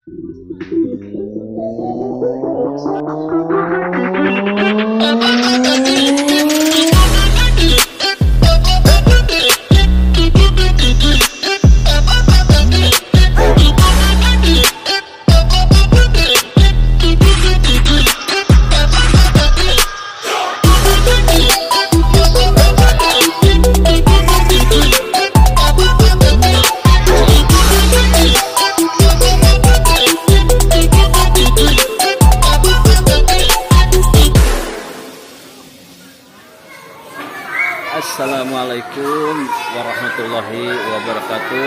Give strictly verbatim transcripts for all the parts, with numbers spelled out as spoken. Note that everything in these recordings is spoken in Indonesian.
Assalamualaikum warahmatullahi wabarakatuh.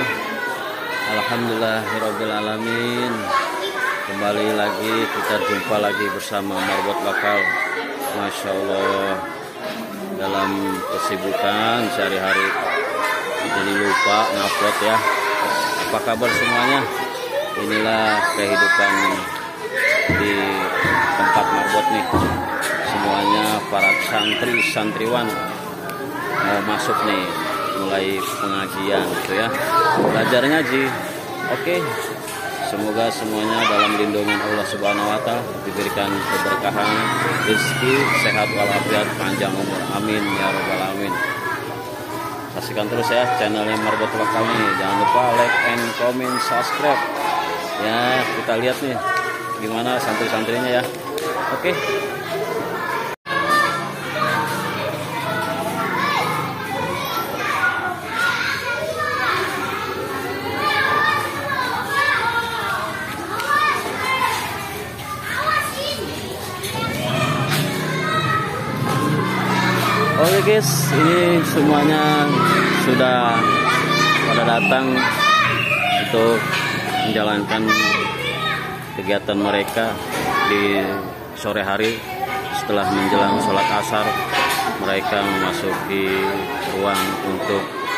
Alhamdulillahirobbilalamin. Kembali lagi kita jumpa lagi bersama Marbot Lokal. Masya Allah, dalam kesibukan sehari-hari jadi lupa ngupload ya. Apa kabar semuanya? Inilah kehidupan di tempat Marbot nih. Semuanya para santri santriwan mau masuk nih, mulai pengajian gitu ya, belajar ngaji. Oke, semoga semuanya dalam lindungan Allah Subhanahu wa Ta'ala, diberikan keberkahan, rezeki, sehat walafiat, panjang umur, amin ya rabbal alamin. Saksikan terus ya channelnya Marbot Lokal nih, jangan lupa like and comment, subscribe ya. Kita lihat nih gimana santri-santrinya ya. Oke. Oke guys, ini semuanya sudah pada datang untuk menjalankan kegiatan mereka di sore hari. Setelah menjelang sholat asar, mereka memasuki ruang untuk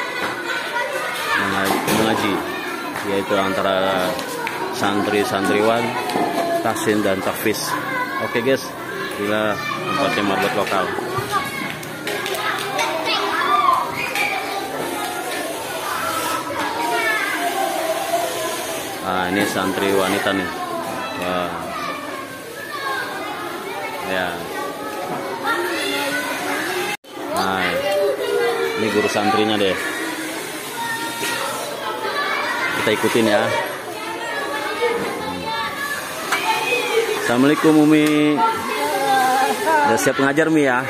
mengaji, yaitu antara santri-santriwan, tahsin dan tahfiz. Oke guys, inilah tempatnya Marbot Lokal. Nah, ini santri wanita nih. Wah. Ya. Nah, ini guru santrinya deh. Kita ikutin ya. Assalamualaikum Umi. Udah siap ngajar Mi ya?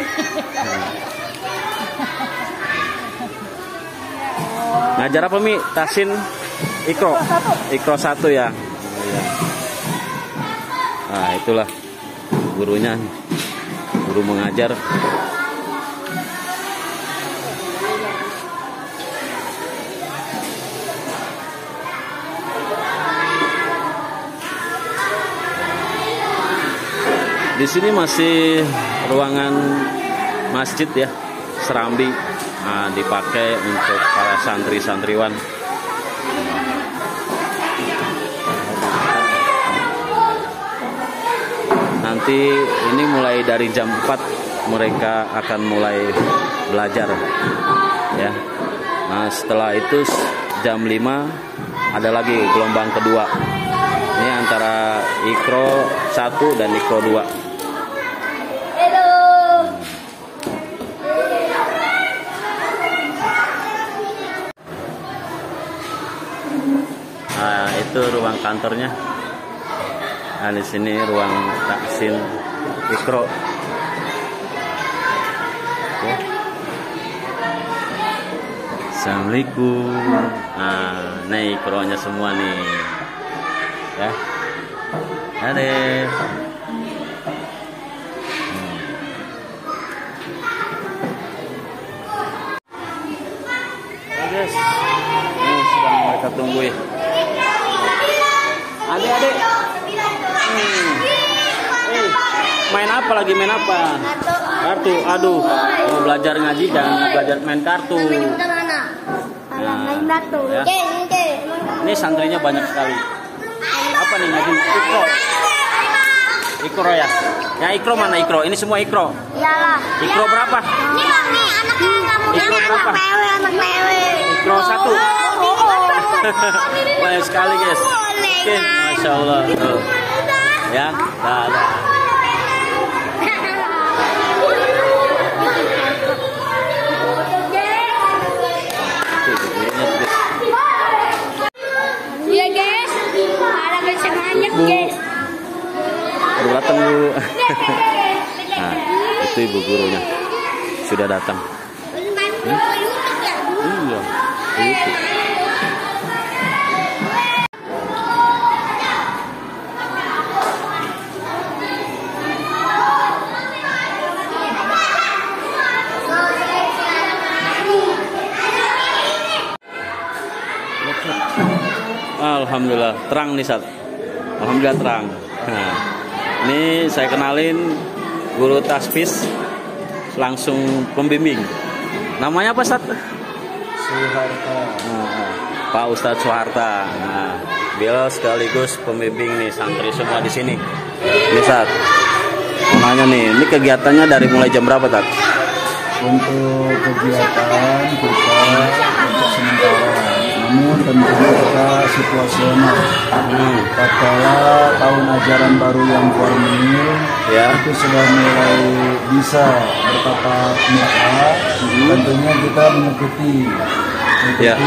Ngajar apa Mi? Tahsin Ikro, Ikro satu ya. Nah, itulah gurunya, guru mengajar. Di sini masih ruangan masjid ya, serambi. Nah, dipakai untuk para santri-santriwan. Nanti ini mulai dari jam empat mereka akan mulai belajar ya. Nah, setelah itu jam lima ada lagi gelombang kedua. Ini antara Ikro satu dan Ikro dua. Nah, itu ruang kantornya. Nah, di sini ruang tahsin Ikro. Oke. Assalamualaikum. Nah, ini Ikronya semua nih. Ya. Ada. Hmm. Oke guys, ini sedang mereka tunggu ya. Adik-adik. Hmm. Eh, main apa lagi? Main apa? Kartu. Kartu. Aduh, mau belajar ngaji jangan belajar main kartu. Nah, main kartu. Ya. Ini santrinya banyak sekali. Apa nih ngaji? Ikro. Ikro ya. Ya Ikro mana Ikro? Ini semua Ikro. Iyalah. Ikro berapa? Ini nih anak-anak. Ikro berapa? Anak lewe, anak lewe. Ikro satu. Banyak sekali guys. Oke, masya Allah. Tuh. Ya, dah, dah. Iya guys, ada kesenangan guys. Baru datang Bu. Nah, itu ibu gurunya sudah datang. Hmm? Iya, itu. Alhamdulillah terang nih Sat. Alhamdulillah terang. Nah, ini saya kenalin guru tasbih langsung pembimbing. Namanya apa Sat? Soeharta. Nah, Pak Ustadz Soeharta. Nah, beliau sekaligus pembimbing nih santri semua di sini. Nih Sat. Mau nanya nih, ini kegiatannya dari mulai jam berapa Tat? Untuk kegiatan kita untuk sementara, namun tentunya kita situasional. Hmm. Tatkala tahun ajaran baru yang formil, Ya. itu sudah mulai bisa bertatap muka. Hmm. Tentunya kita mengikuti, mengikuti Ya.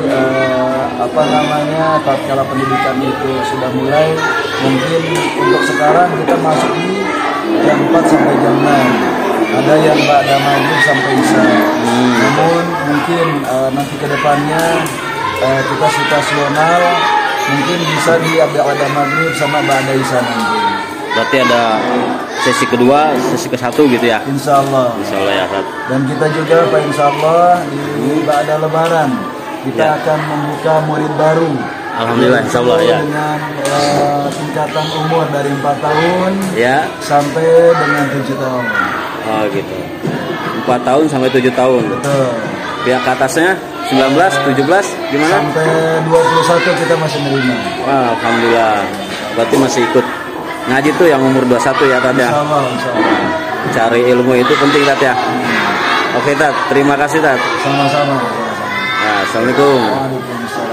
eh, apa namanya, tatkala pendidikan itu sudah mulai. Mungkin untuk sekarang kita masuk di jam empat sampai jam enam. Ada yang ba'da maghrib sampai isya. Hmm. Namun mungkin uh, nanti ke depannya uh, kita situasional, mungkin bisa di ba'da maghrib sama ba'da isya nanti. Berarti ada sesi kedua, sesi ke satu gitu ya? Insya Allah. Insya Allah ya Sat. Dan kita juga Pak Insya Allah di ba'da lebaran kita Ya. akan membuka murid baru. Alhamdulillah Insya Allah ya. Dengan uh, tingkatan umur dari empat tahun Ya. sampai dengan tujuh tahun. Oh gitu. empat tahun sampai tujuh tahun. Betul. Pihak atasnya sembilan belas, tujuh belas gimana? Sampai dua puluh satu kita masih nerima. Wah, alhamdulillah. Berarti masih ikut ngaji tuh yang umur dua puluh satu ya Tat ya. Insya Allah, insya Allah. Cari ilmu itu penting Tat ya. Oke Tat, terima kasih Tat. Sama-sama. Nah, Assalamualaikum. Waalaikumsalam.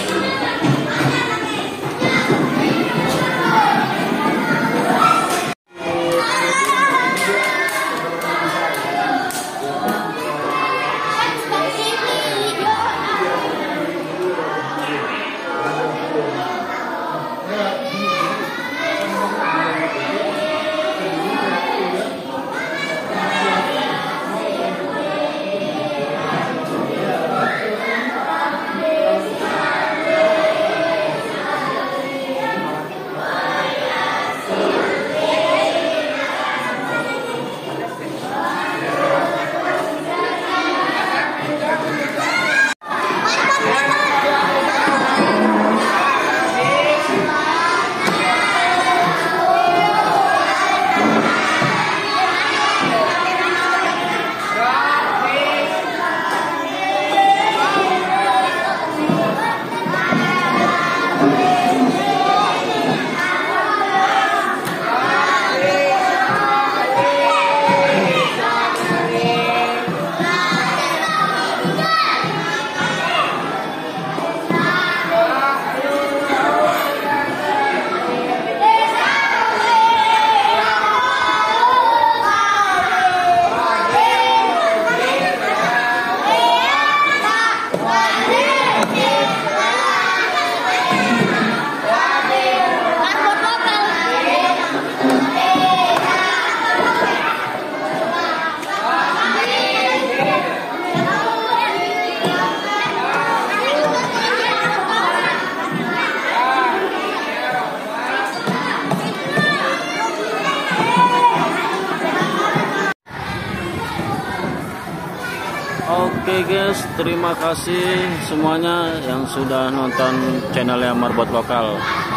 Oke guys, terima kasih semuanya yang sudah nonton channelnya Marbot Lokal.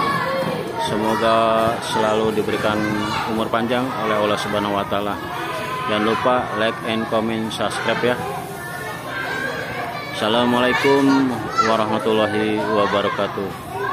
Semoga selalu diberikan umur panjang oleh Allah Subhanahu wa taala. Jangan lupa like and comment, subscribe ya. Assalamualaikum warahmatullahi wabarakatuh.